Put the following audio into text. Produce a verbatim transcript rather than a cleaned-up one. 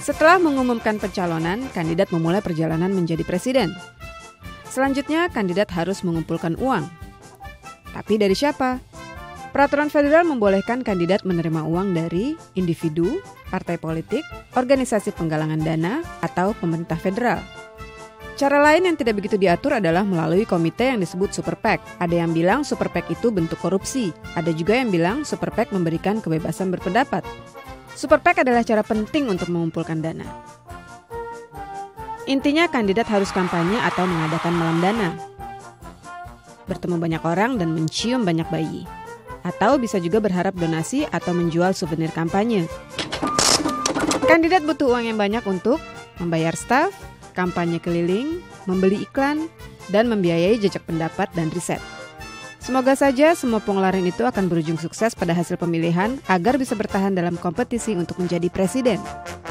Setelah mengumumkan pencalonan, kandidat memulai perjalanan menjadi presiden. Selanjutnya, kandidat harus mengumpulkan uang. Tapi dari siapa? Peraturan federal membolehkan kandidat menerima uang dari individu, partai politik, organisasi penggalangan dana, atau pemerintah federal. Cara lain yang tidak begitu diatur adalah melalui komite yang disebut Super PAC. Ada yang bilang Super PAC itu bentuk korupsi. Ada juga yang bilang Super PAC memberikan kebebasan berpendapat. Super PAC adalah cara penting untuk mengumpulkan dana. Intinya kandidat harus kampanye atau mengadakan malam dana. Bertemu banyak orang dan mencium banyak bayi. Atau bisa juga berharap donasi atau menjual souvenir kampanye. Kandidat butuh uang yang banyak untuk membayar staf, kampanye keliling, membeli iklan, dan membiayai jejak pendapat dan riset. Semoga saja semua pengeluaran itu akan berujung sukses pada hasil pemilihan agar bisa bertahan dalam kompetisi untuk menjadi presiden.